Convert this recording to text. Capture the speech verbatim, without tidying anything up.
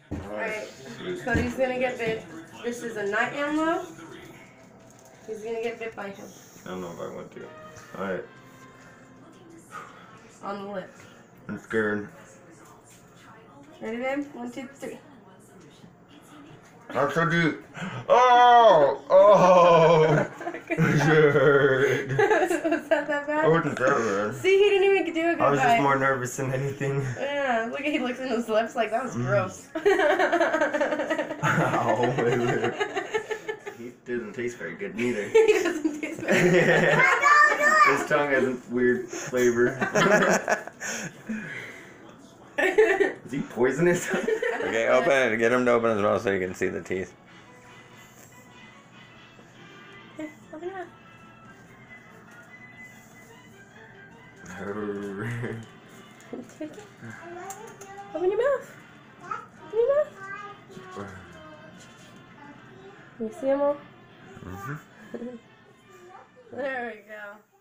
Alright, Cody's gonna get bit. This is a night anole. He's gonna get bit by him. I don't know if I want to. Alright. On the lip. I'm scared. Ready, babe? One, two, three. I'm so deep. Oh! Oh! Shit. Was that that bad? I wasn't that bad. See, he didn't even do a good I was just bite. more nervous than anything. Yeah, look at he looks in his lips like that was Mm. gross. Ow, my lip. He doesn't taste very good neither. He doesn't taste very good. His tongue has a weird flavor. Is he poisonous? Okay, open it. Get him to open his mouth so you can see the teeth. Here, open it up. Take it. Open your mouth. Open your mouth. You see them all? Mm-hmm. There we go.